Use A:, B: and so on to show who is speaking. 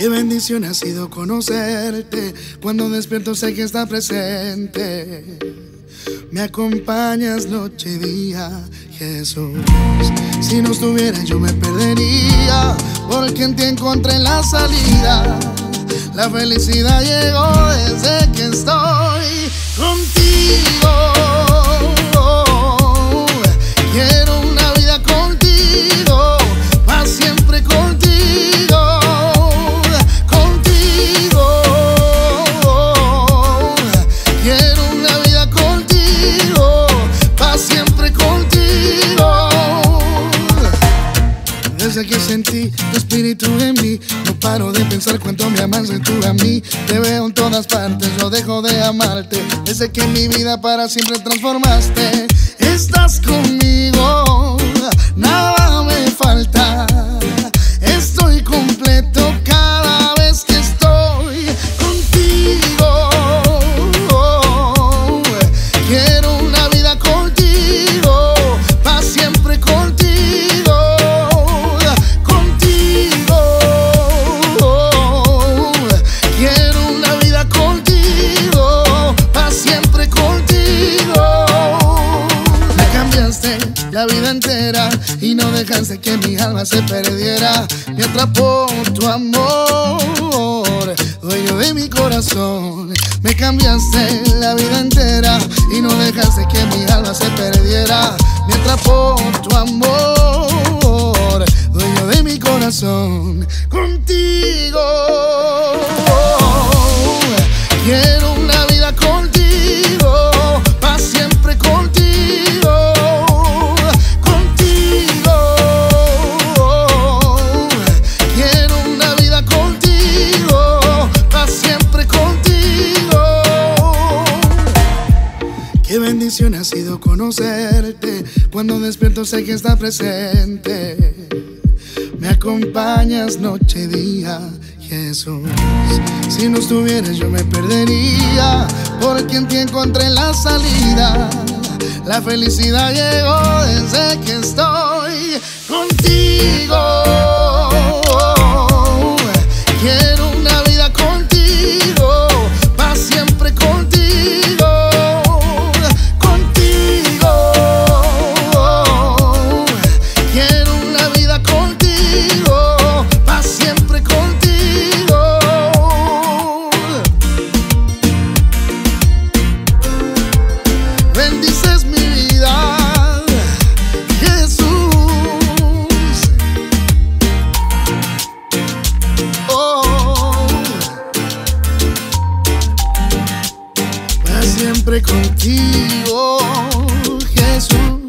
A: Qué bendición ha sido conocerte. Cuando despierto sé que está presente. Me acompañas noche y día, Jesús. Si no estuvieras yo me perdería, porque en ti encontré la salida. La felicidad llegó desde que estoy contigo. Quiero una vida contigo, para siempre contigo, contigo. Quiero una vida contigo, para siempre contigo. Desde que sentí tu espíritu en mí, no paro de pensar cuánto me amaste tú a mí. Te veo en todas partes, no dejo de amarte. Desde que mi vida para siempre transformaste. Estás conmigo, nada me falta. Estoy completo cada vez que estoy contigo. Quiero una vida contigo, para siempre contigo, contigo. Quiero una vida contigo, para siempre contigo. Me cambiaste la vida entera y no dejaste que mi alma se perdiera. Me atrapó tu amor, dueño de mi corazón. Me cambiaste la vida entera y no dejaste que mi alma se perdiera. Me atrapó tu amor, dueño de mi corazón. Contigo quiero una vida contigo, para siempre contigo, contigo. Quiero una vida contigo, para siempre contigo. Qué bendición ha sido conocerte. Cuando despierto sé que está presente. Me acompañas noche y día, Jesús. Si no estuvieras yo me perdería, porque en ti encontré la salida. La felicidad llegó desde que estoy contigo. Quiero una vida contigo, para siempre contigo, contigo. Quiero una vida contigo, para siempre contigo. Bendices mi vida, Jesús. Oh, para siempre contigo, Jesús.